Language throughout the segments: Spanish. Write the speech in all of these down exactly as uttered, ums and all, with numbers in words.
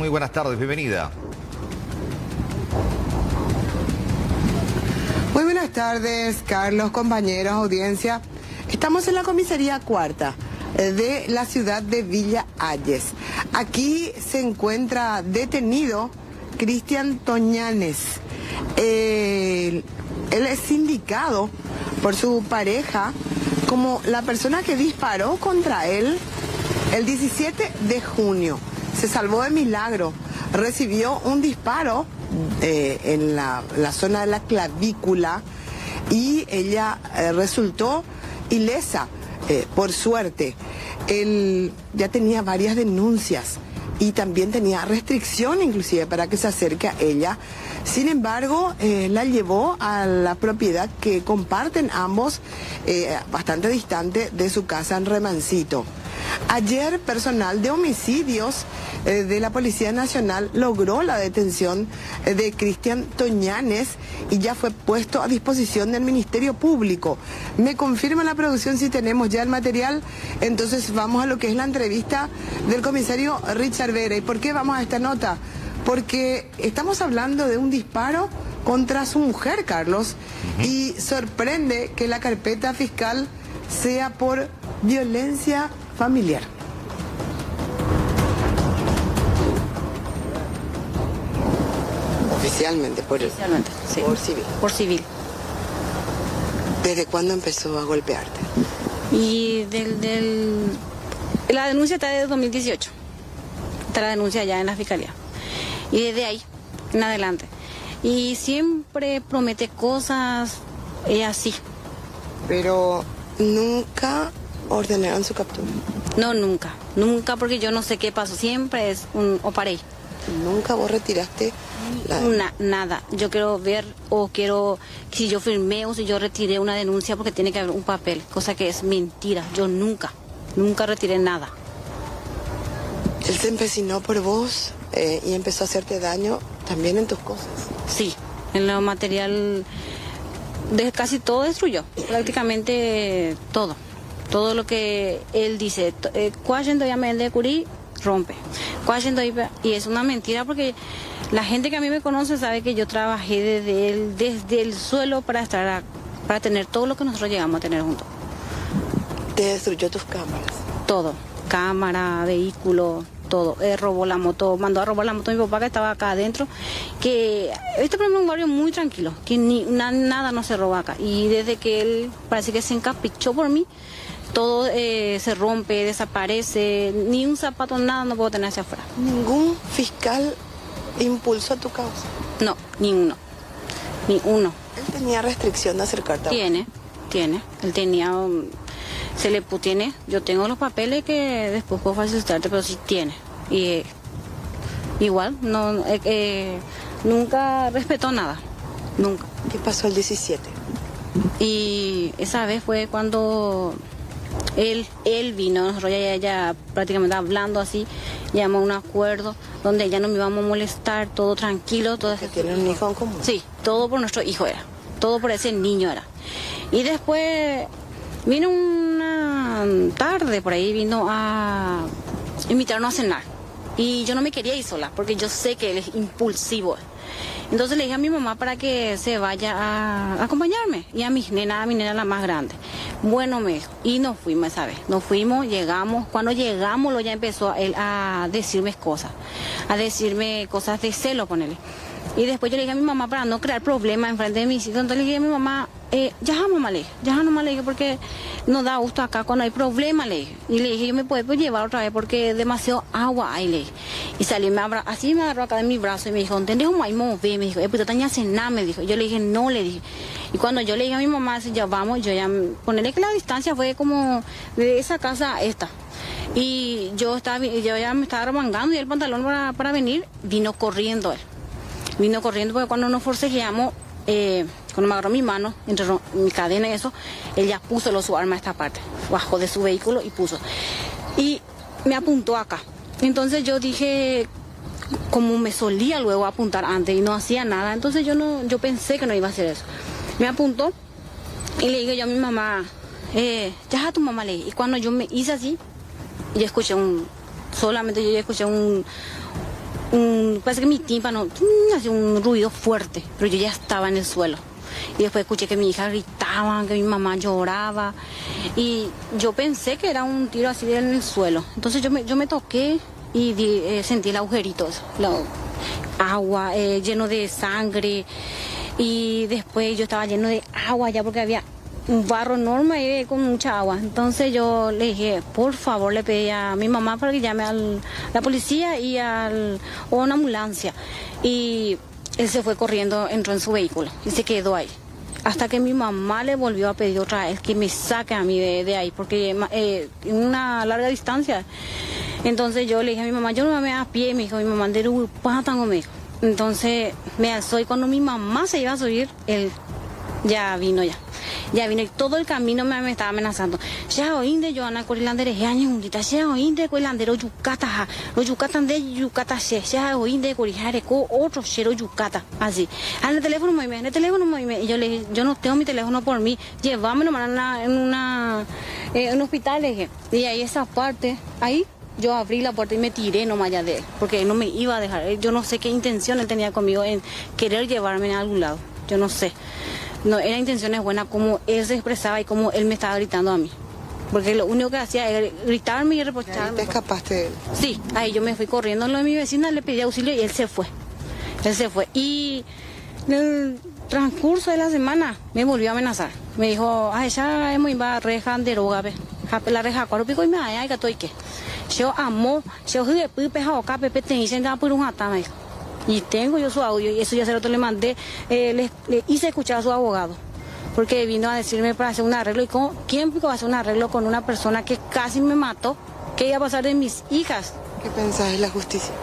Muy buenas tardes, bienvenida. Muy buenas tardes, Carlos, compañeros, audiencia. Estamos en la comisaría cuarta de la ciudad de Villa Ayes. Aquí se encuentra detenido Cristian Toñanes. Eh, él es indicado por su pareja como la persona que disparó contra él el diecisiete de junio. Se salvó de milagro, recibió un disparo eh, en la, la zona de la clavícula y ella eh, resultó ilesa, eh, por suerte. Él ya tenía varias denuncias y también tenía restricción inclusive para que se acerque a ella. Sin embargo, eh, la llevó a la propiedad que comparten ambos, eh, bastante distante de su casa en Remancito. Ayer, personal de homicidios eh, de la Policía Nacional logró la detención eh, de Cristian Toñanes y ya fue puesto a disposición del Ministerio Público. Me confirma la producción si tenemos ya el material, entonces vamos a lo que es la entrevista del comisario Richard Vera. ¿Y por qué vamos a esta nota? Porque estamos hablando de un disparo contra su mujer, Carlos, uh-huh. y sorprende que la carpeta fiscal sea por violencia familiar. Oficialmente, por, Oficialmente, sí. por civil. Por civil. ¿Desde cuándo empezó a golpearte? Y del, del... La denuncia está desde dos mil dieciocho. Está la denuncia ya en la fiscalía. Y desde ahí en adelante. Y siempre promete cosas y así. Pero nunca ordenaron su captura. No, nunca. Nunca, porque yo no sé qué pasó. Siempre es un oparey. ¿Nunca vos retiraste la... Una, nada. Yo quiero ver o quiero si yo firmé o si yo retiré una denuncia porque tiene que haber un papel, cosa que es mentira. Yo nunca, nunca retiré nada. Él se empecinó por vos eh, y empezó a hacerte daño también en tus cosas. Sí, en lo material de casi todo destruyó, prácticamente todo. Todo lo que él dice, eh, de Curí rompe. Y es una mentira porque la gente que a mí me conoce sabe que yo trabajé desde el, desde el suelo para estar a, para tener todo lo que nosotros llegamos a tener juntos. ¿Te destruyó tus cámaras? Todo, cámara, vehículo, todo. Él robó la moto, mandó a robar la moto a mi papá que estaba acá adentro, que este es un barrio muy tranquilo, que ni, na, nada no se roba acá. Y desde que él parece que se encaprichó por mí, todo eh, se rompe, desaparece, ni un zapato, nada no puedo tener hacia afuera. ¿Ningún fiscal impulsó tu causa? No, ni uno, ni uno. ¿Él tenía restricción de acercarte a vos? Tiene, tiene, él tenía, um, se le tiene, yo tengo los papeles que después puedo facilitarte, pero sí tiene. Y eh, igual, no, eh, eh, nunca respetó nada, nunca. ¿Qué pasó el diecisiete? Y esa vez fue cuando... Él, él vino, nosotros ya, ya prácticamente hablando así, llamó a un acuerdo donde ya no me íbamos a molestar, todo tranquilo. Todo ¿Que tienen un hijo en común? Sí, todo por nuestro hijo era, todo por ese niño era. Y después vino una tarde por ahí, vino a invitarnos a cenar. Y yo no me quería ir sola, porque yo sé que él es impulsivo. Entonces le dije a mi mamá para que se vaya a acompañarme y a mi nena, a mi nena la más grande. Bueno, me dijo, y nos fuimos esa vez, nos fuimos, llegamos, cuando llegamos lo ya empezó él a decirme cosas, a decirme cosas de celo, ponele. Y después yo le dije a mi mamá para no crear problemas enfrente de mis hijos, entonces le dije a mi mamá, eh, ya mamá le dije, ya mamá le dije porque no da gusto acá cuando hay problemas, le dije. Y le dije, yo me puedo llevar otra vez porque demasiado agua hay, le dije. Y salí, me abra, así me agarró acá de mi brazo y me dijo, ¿entendés cómo hay mover? Me dijo, eh, pues te cenar, me dijo. Yo le dije, no, le dije. Y cuando yo le dije a mi mamá, ya vamos, yo ya, ponerle que la distancia fue como de esa casa a esta. Y yo estaba, yo ya me estaba remangando y el pantalón para, para venir, vino corriendo él. Vino corriendo porque cuando nos forcejeamos, eh, cuando me agarró mi mano, entre mi cadena y eso, él ya puso lo, su arma a esta parte, bajó de su vehículo y puso. Y me apuntó acá. Entonces yo dije, como me solía luego apuntar antes y no hacía nada, entonces yo no, yo pensé que no iba a hacer eso. Me apuntó y le dije yo a mi mamá, eh, ya a tu mamá le dije. Y cuando yo me hice así, yo escuché un, solamente yo escuché un, un, parece que mi tímpano hacía un ruido fuerte, pero yo ya estaba en el suelo. Y después escuché que mi hija gritaba, que mi mamá lloraba. Y yo pensé que era un tiro así en el suelo. Entonces yo me, yo me toqué y di, eh, sentí el agujerito, la agua eh, lleno de sangre. Y después yo estaba lleno de agua ya porque había un barro enorme con mucha agua. Entonces yo le dije, por favor, le pedí a mi mamá para que llame a la policía y al, o a una ambulancia. Y él se fue corriendo, entró en su vehículo y se quedó ahí. Hasta que mi mamá le volvió a pedir otra vez que me saque a mí de, de ahí, porque eh, en una larga distancia. Entonces yo le dije a mi mamá, yo no me voy a pie, me dijo mi mamá, de Urupatango, me dijo. Entonces me alzó y cuando mi mamá se iba a subir, él ya vino ya. Ya vino y todo el camino me, me estaba amenazando. Ya oíste, Joana, corilandere, ya ñungita, ya oíste, corilandero, yucata, los yucatan de yucata, ya oíste, corijare, co otro chero yucata, así. En el teléfono, muy bien, en el teléfono, muy bien. Y yo le dije, yo no tengo mi teléfono por mí, llévamelo en, una, en, una, eh, en un hospital, le dije. Y ahí esa parte, ahí yo abrí la puerta y me tiré nomás allá de él, porque él no me iba a dejar. Yo no sé qué intención él tenía conmigo en querer llevarme a algún lado, yo no sé. No, eran intenciones buenas como él se expresaba y como él me estaba gritando a mí. Porque lo único que hacía era gritarme y reprocharme. ¿Ahí te escapaste de él? Sí, ahí yo me fui corriendo en lo de mi vecina, le pedí auxilio y él se fue. Él se fue. Y en el transcurso de la semana me volvió a amenazar. Me dijo, ay, ya hemos ido a reja de droga, la reja cuatro pico y me hay que estoy que. Yo amo, yo jugué peja o cape, te dicen que por un atama, dijo. Y tengo yo su audio, y eso ya se lo le mandé, eh, le, le hice escuchar a su abogado, porque vino a decirme para hacer un arreglo, y con, ¿quién va a hacer un arreglo con una persona que casi me mató? ¿Qué iba a pasar de mis hijas? ¿Qué pensás de la justicia?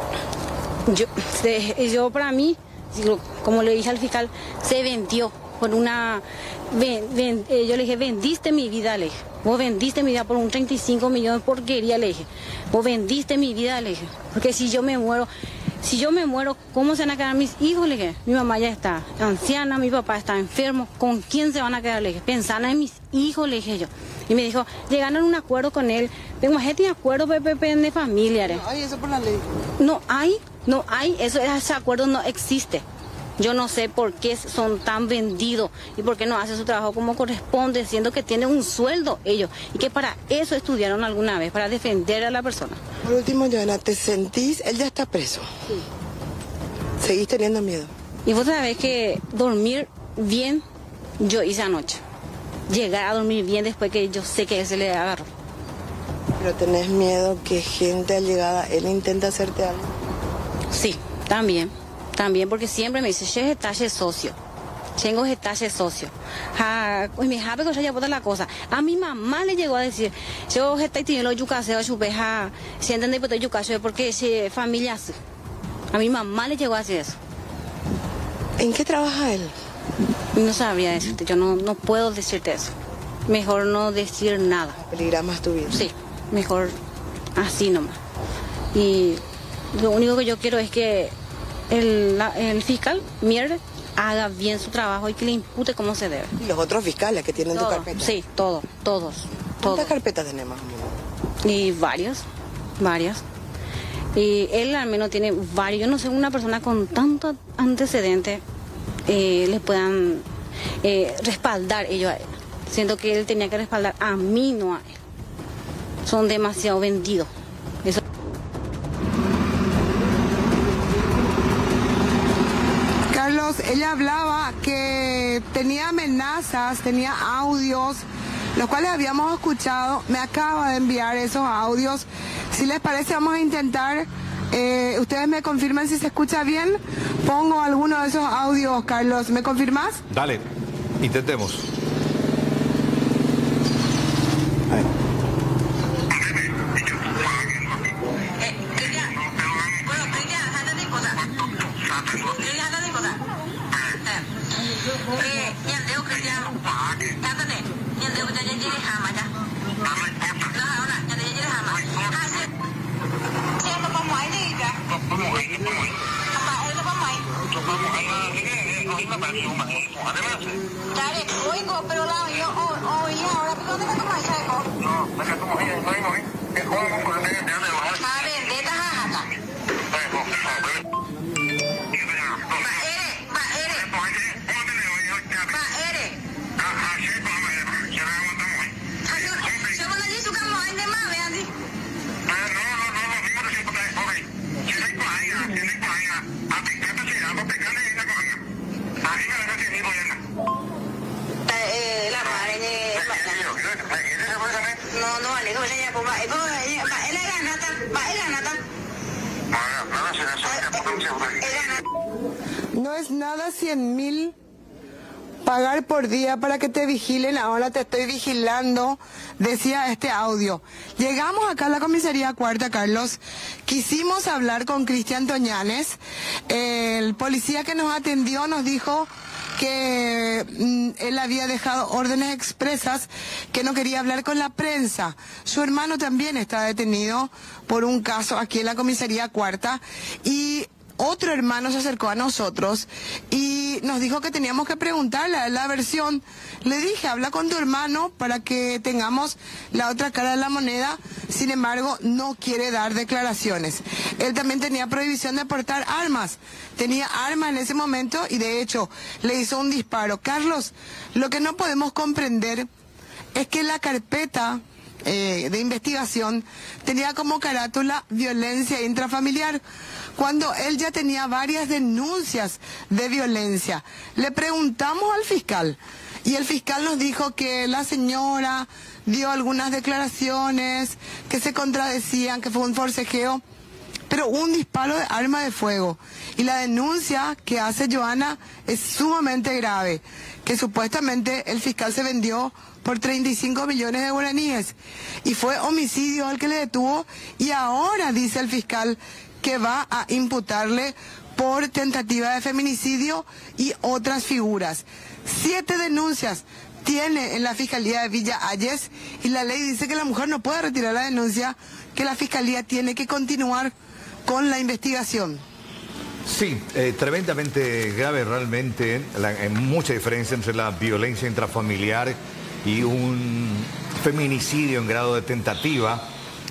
Yo, de, yo para mí, como le dije al fiscal, se vendió por una, ven, ven, eh, yo le dije, vendiste mi vida, le dije, vos vendiste mi vida por un treinta y cinco millones de porquería, le dije, vos vendiste mi vida, le dije, porque si yo me muero... Si yo me muero, ¿cómo se van a quedar mis hijos? Le dije, mi mamá ya está anciana, mi papá está enfermo, ¿con quién se van a quedar? Le dije, pensando en mis hijos, le dije yo. Y me dijo, llegaron a un acuerdo con él, tengo gente de acuerdo de familia. No hay eso por la ley. No hay, no hay, eso, ese acuerdo no existe. Yo no sé por qué son tan vendidos y por qué no hacen su trabajo como corresponde, siendo que tienen un sueldo ellos y que para eso estudiaron alguna vez, para defender a la persona. Por último, Joana, ¿te sentís? Él ya está preso. Sí. ¿Seguís teniendo miedo? Y vos sabés que dormir bien, yo hice anoche. Llegar a dormir bien después que yo sé que él se le agarró. ¿Pero tenés miedo que gente al llegada, él intenta hacerte algo? Sí, también. También porque siempre me dice, che, etache socio. Tengo etache socio. Ja, me jabe que ya la cosa. A mi mamá le llegó a decir, yo estoy teniendo yucaseo, chupeja, si entiende que yucaseo porque es familia así. A mi mamá le llegó a decir eso. ¿En qué trabaja él? No sabría decirte, yo no, no puedo decirte eso. Mejor no decir nada. ¿Peligra más tu vida? Sí, mejor así nomás. Y lo único que yo quiero es que el, la, el fiscal, Mier, haga bien su trabajo y que le impute como se debe. ¿Y los otros fiscales que tienen todo, tu carpeta? Sí, todo, todos. ¿Cuántas todo. carpetas tenemos? Y varias, varias. Y él al menos tiene varios. Yo no sé, una persona con tanto antecedente eh, le puedan eh, respaldar ellos a él. Siento que él tenía que respaldar a mí, no a él. Son demasiado vendidos. Eso. Carlos, ella hablaba que tenía amenazas, tenía audios, los cuales habíamos escuchado. Me acaba de enviar esos audios. Si les parece, vamos a intentar, eh, ustedes me confirman si se escucha bien. Pongo alguno de esos audios, Carlos. ¿Me confirmas? Dale, intentemos. Dale, oigo, pero la oí ahora, ¿pero dónde me tomas eso? No, me tomo ahí, no hay, no hay. A ver, de esta jata. No es nada cien mil pagar por día para que te vigilen, ahora te estoy vigilando, decía este audio. Llegamos acá a la comisaría cuarta, Carlos, quisimos hablar con Cristian Toñanes, el policía que nos atendió nos dijo que mm, él había dejado órdenes expresas, que no quería hablar con la prensa. Su hermano también está detenido por un caso aquí en la comisaría cuarta y otro hermano se acercó a nosotros y nos dijo que teníamos que preguntarle la versión. Le dije, habla con tu hermano para que tengamos la otra cara de la moneda. Sin embargo, no quiere dar declaraciones. Él también tenía prohibición de portar armas. Tenía armas en ese momento y de hecho le hizo un disparo. Carlos, lo que no podemos comprender es que la carpeta eh, de investigación tenía como carátula violencia intrafamiliar, cuando él ya tenía varias denuncias de violencia. Le preguntamos al fiscal y el fiscal nos dijo que la señora dio algunas declaraciones que se contradecían, que fue un forcejeo, pero un disparo de arma de fuego. Y la denuncia que hace Joana es sumamente grave, que supuestamente el fiscal se vendió por treinta y cinco millones de guaraníes y fue homicidio al que le detuvo y ahora dice el fiscal que va a imputarle por tentativa de feminicidio y otras figuras. Siete denuncias tiene en la Fiscalía de Villa Ayes y la ley dice que la mujer no puede retirar la denuncia, que la Fiscalía tiene que continuar con la investigación. Sí, eh, tremendamente grave realmente, la, hay mucha diferencia entre la violencia intrafamiliar y un feminicidio en grado de tentativa.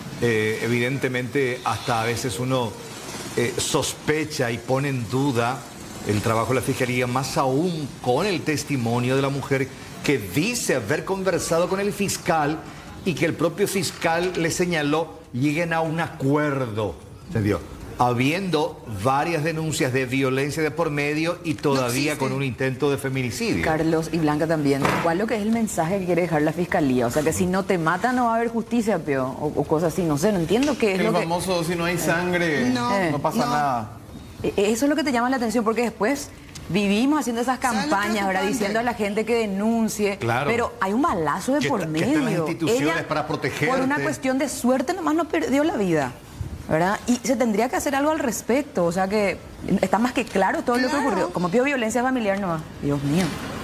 Eh, evidentemente hasta a veces uno eh, sospecha y pone en duda el trabajo de la Fiscalía, más aún con el testimonio de la mujer que dice haber conversado con el fiscal y que el propio fiscal le señaló lleguen a un acuerdo, ¿entendió? Habiendo varias denuncias de violencia de por medio y todavía no con un intento de feminicidio. Carlos y Blanca también, ¿cuál es lo que es el mensaje que quiere dejar la Fiscalía? O sea, que si no te matan no va a haber justicia, Pio, o, o cosas así, no sé, no entiendo qué es el lo que... famoso, si no hay sangre, no, eh, no pasa no. nada. Eso es lo que te llama la atención, porque después vivimos haciendo esas campañas, ¿verdad? Diciendo a la gente que denuncie, claro, pero hay un balazo de que por está, medio. que están las instituciones Ella, para protegerte. por una cuestión de suerte, nomás no perdió la vida, ¿verdad? Y se tendría que hacer algo al respecto, o sea que está más que claro todo claro. lo que ocurrió. Como pido violencia familiar, no, Dios mío.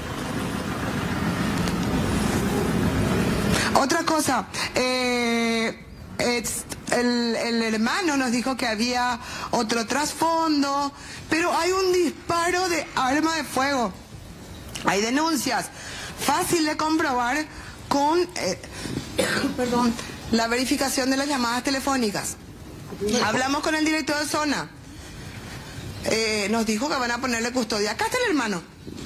Otra cosa, eh, es, el, el hermano nos dijo que había otro trasfondo, pero hay un disparo de arma de fuego. Hay denuncias, fácil de comprobar con eh, perdón, la verificación de las llamadas telefónicas. Hablamos con el director de zona, eh, nos dijo que van a ponerle custodia. Acá está el hermano.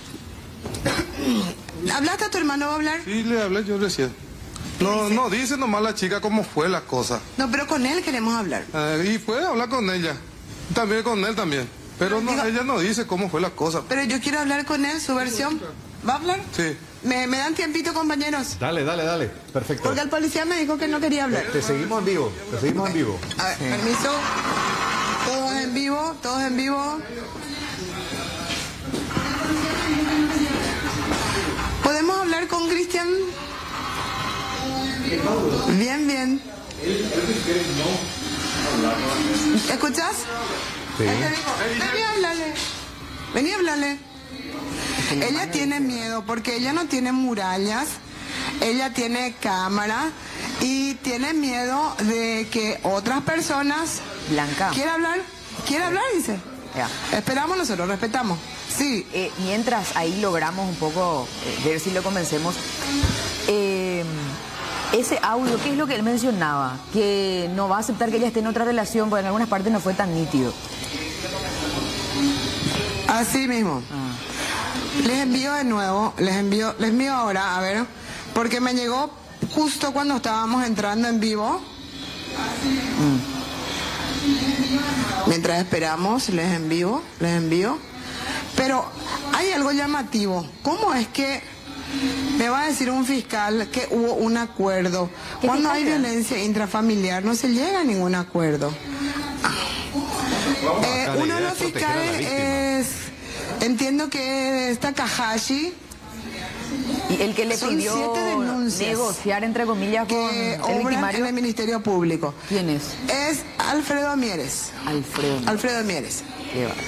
¿Hablaste a tu hermano? ¿Va a hablar? Sí, le hablé yo recién. No, no dice nomás la chica cómo fue la cosa. No, pero con él queremos hablar. Eh, y fue a hablar con ella. También con él también. Pero no, Digo, ella no dice cómo fue la cosa. Pero yo quiero hablar con él, su versión. ¿Va a hablar? Sí. ¿Me, me dan tiempito, compañeros? Dale, dale, dale, perfecto. Porque el policía me dijo que no quería hablar. Te seguimos en vivo, te seguimos en vivo. A ver, permiso. Todos en vivo, todos en vivo. ¿Podemos hablar con Cristian? Bien, bien. ¿Escuchas? Sí. Él te dijo, vení a hablarle. Vení a hablarle. Ella tiene miedo porque ella no tiene murallas, ella tiene cámara y tiene miedo de que otras personas... Blanca. ¿Quiere hablar? ¿Quiere hablar? Dice. Ya. Esperamos nosotros, respetamos. Sí. Eh, mientras ahí logramos un poco eh, ver si lo convencemos, eh, ese audio, ¿qué es lo que él mencionaba? Que no va a aceptar que ella esté en otra relación, porque en algunas partes no fue tan nítido. Así mismo. Ah. Les envío de nuevo, les envío, les envío ahora, a ver, porque me llegó justo cuando estábamos entrando en vivo. Mm. Mientras esperamos, les envío, les envío. Pero hay algo llamativo. ¿Cómo es que me va a decir un fiscal que hubo un acuerdo? Cuando hay violencia intrafamiliar no se llega a ningún acuerdo. Eh, uno de los fiscales es, entiendo que es Takahashi. Y el que le Son pidió siete denuncias negociar, entre comillas, con que el obran victimario. en el Ministerio Público. ¿Quién es? Es Alfredo Mieres. Alfredo. Alfredo Mieres. Qué va.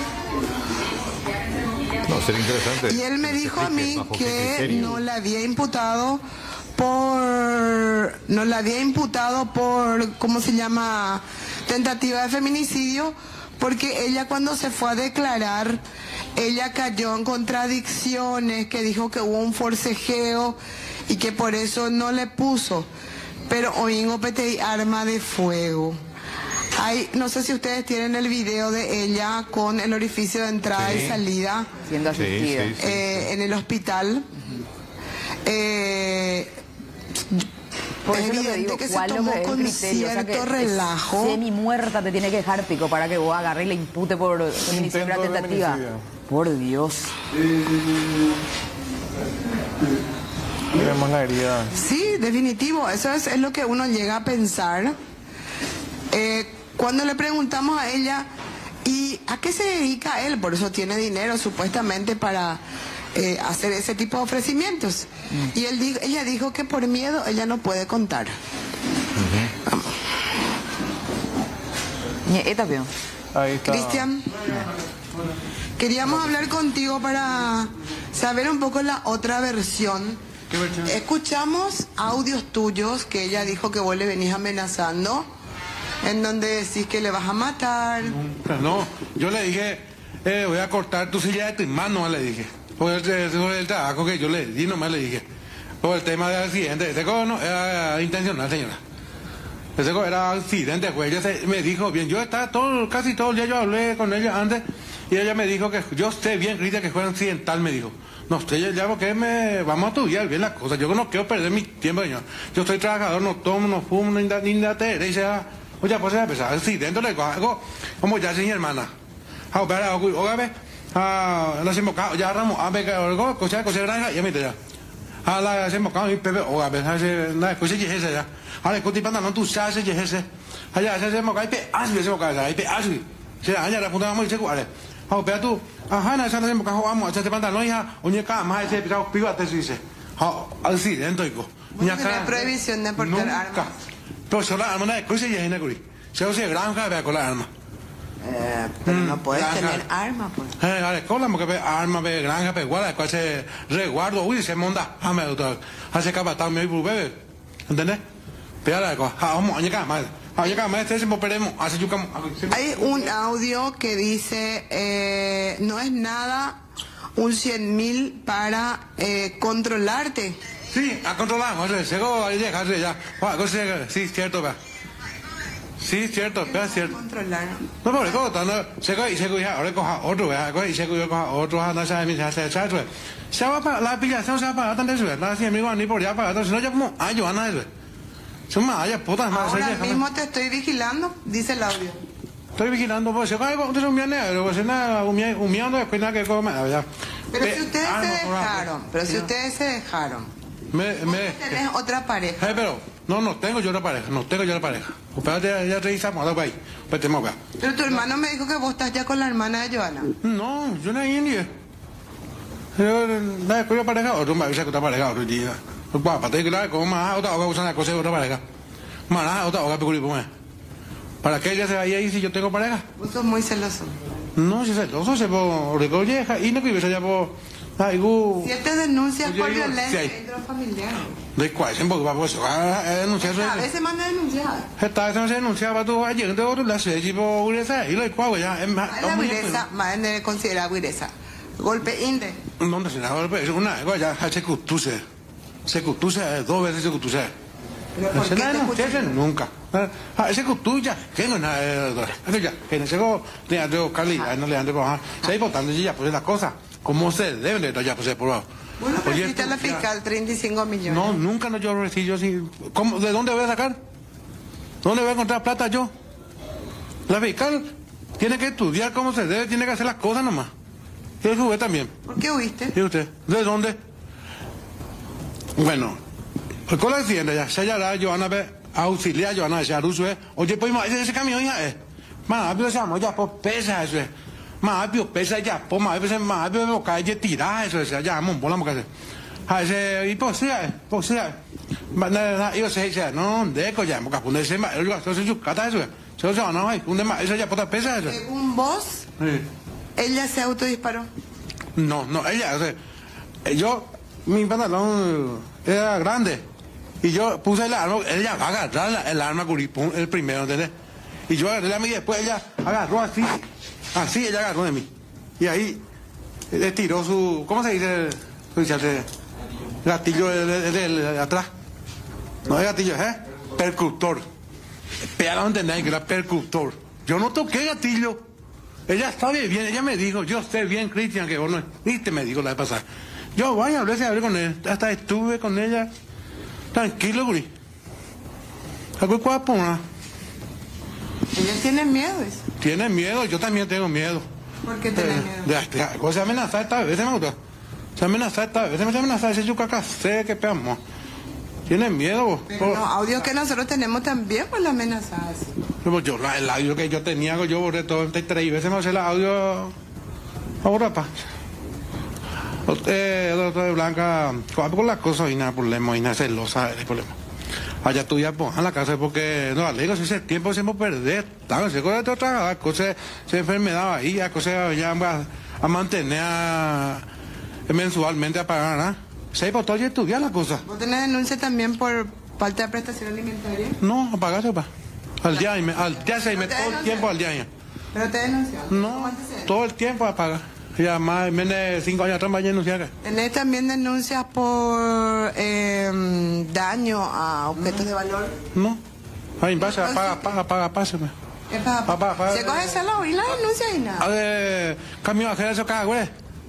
No, sería interesante. Y él me que se dijo a explique mí bajo qué que criterio. no le había imputado por... No le había imputado por, ¿cómo se llama? Tentativa de feminicidio, porque ella cuando se fue a declarar, ella cayó en contradicciones, que dijo que hubo un forcejeo y que por eso no le puso. Pero oingo petei arma de fuego. Hay, no sé si ustedes tienen el video de ella con el orificio de entrada Sí. y salida Siendo Sí, asistida. sí, sí. eh, en el hospital. Eh, Por es eso lo que evidente digo, que se ¿cuál lo tomó que es el con criterio? O sea, que cierto relajo. Semi muerta te tiene que dejar pico para que vos agarres y le impute por feminicidio Intento de tentativa. feminicidio. Por Dios. Vemos la herida. Sí, definitivo, eso es, es lo que uno llega a pensar. Eh, cuando le preguntamos a ella, ¿y a qué se dedica él? Por eso tiene dinero supuestamente para eh, hacer ese tipo de ofrecimientos. Mm. Y él dijo, ella dijo que por miedo ella no puede contar. Uh-huh. Vamos. Esta veo. Ahí está. Cristian, queríamos hablar contigo para saber un poco la otra versión. Escuchamos audios tuyos que ella dijo que vos le venís amenazando, en donde decís que le vas a matar. No, yo le dije, eh, voy a cortar tu silla de tu mano, le dije. Por el, por el trabajo que yo le di, nomás le dije. Por el tema del accidente. Ese co no era intencional, señora. Ese co era accidente, pues ella se, me dijo bien. Yo estaba todo, casi todo el día, yo hablé con ella antes, y ella me dijo que yo sé bien, Cristian, que fue accidental, me dijo. No, usted ya, ya porque me vamos a estudiar bien las cosas. Yo no quiero perder mi tiempo, señor. Yo soy trabajador, no tomo, no fumo, ni da, ni da te, y sea, oye, pues a pesar, accidente le cojo, como ya sin hermana. Ah, pero, oiga, ve, ah, la hacemos caso, ya ramo, a ver, algo, cosa, cosa grande, ya me te ya. Ah, la hacemos caso, y pepe, oiga, ve, hace, la cosa ya es esa. Ah, le conté para no tú sabes, ya es ese. Allá, hacemos caso, y pe, así, hacemos caso, y pe, así. Se allá la punta vamos y se cuál. Ah, pero tú, ajá, no, esa no hacemos caso, vamos, ese pantalón, ya, oye, cada más ese pisado, pívate, se dice. Ah, accidente, hijo. Vos tenés prohibición de portar armas. Pero solo la arma no es cosa y es en el curi. Se usa granja, vea con la arma. Eh, pero no puedes granja. tener armas, pues. Eh, a la escuela, porque ve arma, ve granja, ve igual, cual se resguardo, uy, se monta, ah, me doctor, hace capataz, me voy bebé, ¿entendés? Pero la cosa, ah, vamos, a llegar más, a llegar más, este se operemos, hace yucam. Hay un audio que dice, eh, no es nada un cien mil para eh, controlarte. Sí, a controlamos, se llegó ahí deja, ya, sí, cierto, vea. Sí, cierto, pero es cierto. Controlar. No, pero ¿cómo no? Se coge y se coge, ahora coja otro, ¿verdad? Y se coge otro, no sabe, se hace, se hace. Se va para la pilla, se va para tanto eso, ¿verdad? Si amigo ni por allá para, si no ya como, ay, Joana, eso. Son más, ay, putas, más. Ahora mismo te estoy vigilando, dice el audio. Estoy vigilando, pues, se cae, entonces un miano, pues, nada, un miano, después nada que come, ¿verdad? Pero si ustedes se dejaron, pero si ustedes se dejaron, me, me, tenés otra pareja. Eh, pero, no, no tengo yo la pareja, no tengo yo la pareja. Espérate, ya revisamos, ahora ahí. Espérate, me voy. Pero tu hermano me dijo que vos estás ya con la hermana de Joana. No, yo no hay india. Yo, nada, con la pareja, otro me avisa que otra pareja, otro día. Pues, para te claro, como más, otra hoga usan la cosa de otra pareja. Más, otra hoga, peculiar, pues. ¿Para qué ella se vaya ahí si yo tengo pareja? Vos sos muy celoso. No, si celoso, se puede recoger, y no que yo ya puedo. Siete denuncias por violencia sí. intrafamiliar. ¿De cuál? Siempre va por eso. A denunciar eso. A veces manda a denunciar. Esta vez no se denunciaba tú ayer de otro, la se tipo ureza y lo cual ya es más. La vireza, más de considerar vireza. Golpe inde. No, no se da golpe, es una, ya se cutuse. Se cutuse dos veces se cutuse. Pero ¿por qué te denunciarse nunca. Ah, ese cutuya, que no es nada de ya, que en ese go le han de calidad, no le han de bajar. Se importante ya pues las cosas. ¿Cómo se deben de ya pues por favor? Bueno, recibiste a la fiscal treinta y cinco millones. No, nunca no yo recibí yo así. ¿Cómo, ¿De dónde voy a sacar? ¿Dónde voy a encontrar plata yo? La fiscal tiene que estudiar cómo se debe, tiene que hacer las cosas nomás. Y el juez también. ¿Por qué huiste? ¿Y usted? ¿De dónde? Bueno, pues con la accidente ya, se hallará Joana ve auxiliar Joana de Arusue. Oye, pues ese, ese camión ya es. Más rápido se llamó ya por pesa eso. Más rápido pesa ya por más rápido más rápido me cae ya tirar eso. Ya llamó bola me cae. A ese y por sí, por sí. Na yo sé ya no de co ya me cae ponerse más. Yo eso yo cata eso. Yo yo no hay un demás eso ya por pesa eso. Según vos, sí. Ella se autodisparó. No, no, ella, o sea, yo, mi pantalón era grande y yo puse el arma, ella va a agarrar el arma curipón, el primero, ¿entendés? Y yo agarré a mí y después ella agarró así, así ella agarró de mí. Y ahí le tiró su, ¿cómo se dice? El gatillo de, de, de, de atrás. No es gatillo, ¿eh? Percutor. Pero no entendéis que era percutor. Yo no toqué gatillo. Ella está bien, ella me dijo, yo estoy bien, Cristian, que vos no, viste, me dijo la vez pasada. Yo voy a hablar, se hablé con ella, hasta estuve con ella, tranquilo, guri. Algo guapo, ¿no? Ella tiene miedo, eso. Tiene miedo, yo también tengo miedo. ¿Por qué tiene eh, miedo? De, de, de, se amenaza esta vez, se me gusta. Se amenaza esta vez, se me amenaza ese yucaca, sé que peamos. Tiene miedo vos. Pero no, audios que nosotros tenemos también, pues la amenazas. Yo, el audio que yo tenía, yo borré todo en tres veces, me hace el audio ahora, pa. Eh, doctor de Blanca, con las cosas y nada problema, y nada celosa, el problema. Allá tú ya pongas la casa porque, no, alegro, si ese tiempo se me perder, tal, se cosa de otra cosa, se enfermedad ahí, ya cosas ya a, a mantener a, mensualmente a pagar, ¿no? Se por todo ya estudiar la cosa. ¿Vos tenés denuncia también por falta de prestación alimentaria? No, a pagar, pa. Al día, y me, al día se me todo el tiempo al día. ¿Pero te denuncian? No, todo el tiempo a pagar. Ya más, menos de cinco años atrás me denunciar. ¿Tenés también denuncias por eh, daño a objetos de valor? No. Ahí pasa, paga, paga, paga, pásame. ¿Qué pasa? Pa, pa, pa, ¿Se coge solo y la denuncia y nada? A ver, cambio a hacer eso cada güey.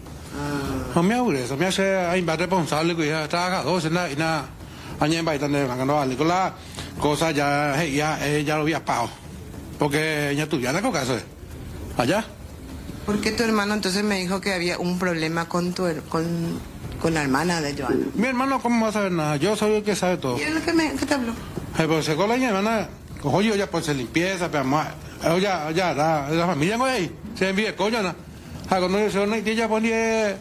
No me aburre eso, me hace ahí va responsable que ya trabajador, y nada, y nada. Año en Baitán de Blanca, no vale. Con la cosa ya, ya, ya lo había pagado. Porque ella tuviera la coca, eso es. Allá. ¿Por qué tu hermano entonces me dijo que había un problema con tu con, con la hermana de Joana? Mi hermano, ¿cómo va a saber nada? Yo soy el que sabe todo. ¿Y es lo que, me, que te habló? Eh, pues se cola mi hermana, cojo yo ya pues se limpieza, pero más, ya, ya, la, la familia no ahí, se envía coño, ¿no? Ah, cuando yo soy una ella ponía,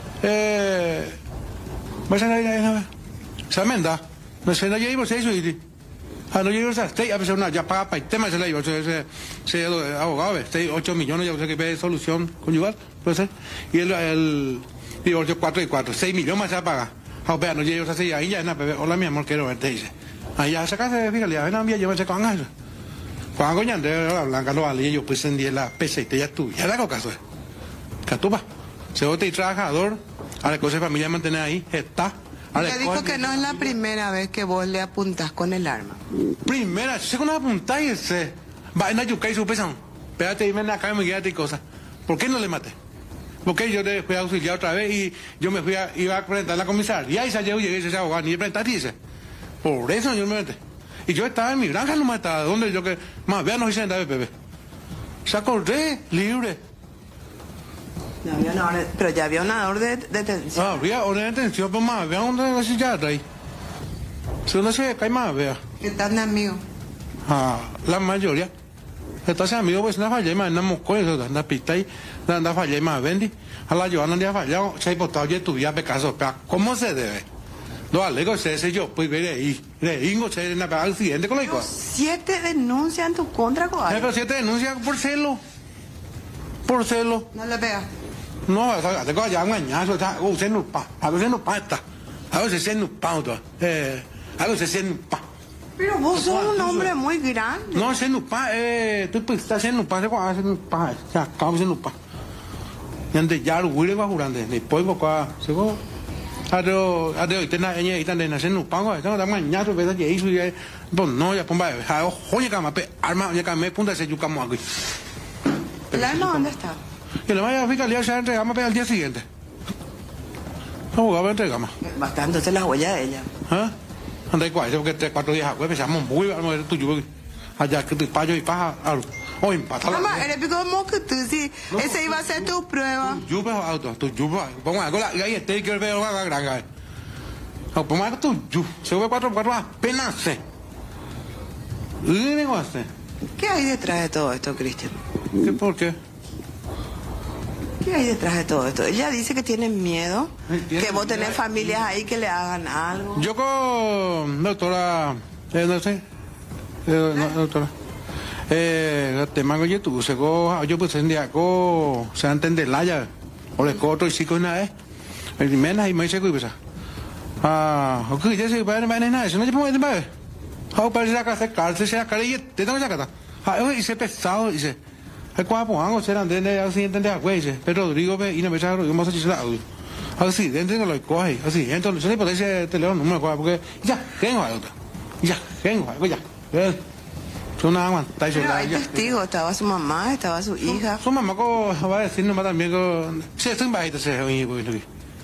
eh, vas a ir a se amenda, no sé, no llevo seis o siete. Ah, no llevo esas seis, a veces una ya paga para el tema, se la llevo, se, se, abogado, seis, ocho millones, ya sé que ve solución conyugal, puede ser. Y el, el divorcio cuatro y cuatro, seis millones más se paga. Ah, vea, no llevo esas seis, ahí ya es nada, hola mi amor, quiero verte, dice. Ahí ya se casa, fíjate, ya ven a mí, yo me sé con eso. Cuando coñante, la blanca lo valía, yo pues en la peseta, ya tú, ya la coca, eso es. Catupa, se vote y trabajador, a la cosa de familia mantener ahí, está. Te dijo que no es la primera vez que vos le apuntás con el arma. Primera, sé con apuntar y se va en ayuca y su pesan. Espérate, dime acá y me guíate y cosas. ¿Por qué no le maté? Porque yo le fui a auxiliar otra vez y yo me fui a, iba a presentar a la comisaría y salió y llegué ese abogado, ni presentar y dice. Por eso yo me metí. Y yo estaba en mi granja, no me estaba, donde yo que, más vea, no hice nada de bebé. Se acordé, libre. Ya había una orden, pero ya había una orden de detención. Ah, había orden de detención, pero más vea, ¿dónde no se ya ahí? Si uno se cae más vea. ¿Qué tal de amigo? Ah, la mayoría. Entonces amigo pues no fallé más, andamos con eso, anda pita y anda fallé más, vendi. A la Joana no fallado, se ha importado ya tu vida pecaso, pero ¿cómo se debe? No, alego ese yo, pues veré ahí, le ingo se en el accidente con la igual. Siete denuncias en tu contra, cobarde. Pero siete denuncias por celo. Por celo. No le pegas. No, te cojas ya un añazo, está, uh, se nos pa, a veces no pata, a veces se nos pa, eh, a veces se nos pa. Pero vos sos un hombre muy grande. No, se nos pa, eh, tú pues estás se nos pa, se cojas se nos pa, se acaba se nos pa. Y ande ya lo huele va jurando, después coja, se coja. Ado, ado, ite na, enya, ite na, se nos pa, coja, estamos dando añazo, ves que hizo ya, pues no, ya pomba, ja, oye cama, pe, arma, ya cama, punta se yucamo aquí. ¿El arma dónde está? Y le vaya a la fiscalía, se entregamos al día siguiente. Abogado, entregamos. Bastante, entonces la huella de ella. ¿Ah? Anda igual, porque tres, cuatro días después empezamos muy a mover tu yugo. Allá que tu payo y paja, o empata. Mamá, el épico de que tú sí, ese iba a ser tu prueba. Tu yugo auto, tu yugo. Pongo algo, ahí está, y quiero ver la granja. O pongo algo tu yugo. Se ve cuatro, cuatro apenas se. Y digo así. ¿Qué hay detrás de todo esto, Cristian? ¿Qué, ¿Por qué? ¿Qué hay detrás de todo esto? Ella dice que tiene miedo, ¿Tiene que vos miedo? tenés familias ahí que le hagan algo. Yo con doctora, eh, no sé, eh, no, doctora, eh, el tema que yo tuve, se go, yo pues en día go, se entender la ya, o le corto y sigo una vez, el menos y me dice que pasa, ah, o que ya se va a ver nada, eso no se puede ver, o para ir a casa, cárcel, se acá y te tengo ya acá, ah, y se pesado, dice, el cuapo, algo será entender, así entender a güey, dice, pero Rodrigo ve y no me sabe, yo más así audio. Así, dentro de lo coge, así, entonces yo le puedo decir teléfono, no me acuerdo, porque ya, tengo algo, ya, tengo algo, ya. Son una aguanta, Pero hay testigos, estaba su mamá, estaba su hija. Su mamá va a decir nomás también que se estoy bajito, se oye, pues, lo que.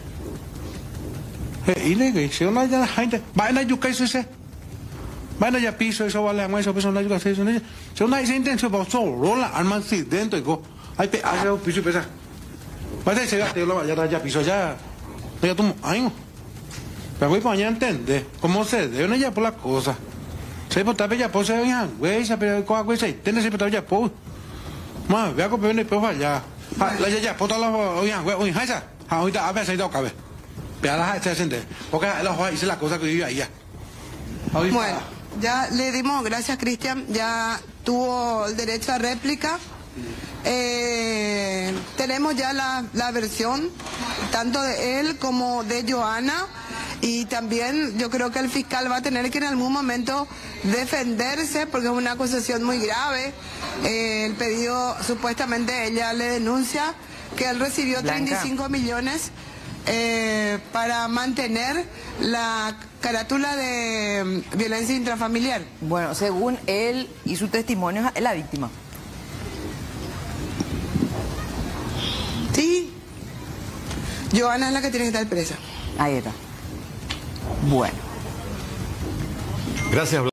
Y le digo, si una ya gente, vaina yuca eso ese. Vaina ya piso, eso vale, eso, eso, no yuca eso, no. Si una dice intención, pues solo la arma así dentro y go, hay pe, hace piso y pesa. Vai ter chegado até lá, já já pisou, já já tomou años. Pero voy para allá entender cómo se debe una ya por la cosa. Se puede estar ya por ser ya, güey, se puede coger güey, se tiene se puede ya por. Más, vea que viene por allá. La ya ya por todos los oye, güey, oye, esa. Ahorita a ver si da cabe. Pero la gente se siente, porque la hoja hice la cosa que vive ahí ya. Bueno, ya le dimos, gracias Cristian, ya tuvo el derecho a réplica. Eh, tenemos ya la, la versión tanto de él como de Joana, y también yo creo que el fiscal va a tener que en algún momento defenderse porque es una acusación muy grave. Eh, el pedido, supuestamente ella le denuncia que él recibió Blanca. treinta y cinco millones eh, para mantener la carátula de mm, violencia intrafamiliar. Bueno, según él y su testimonio, es la víctima. Sí, Joana es la que tiene que estar presa. Ahí está. Bueno. Gracias.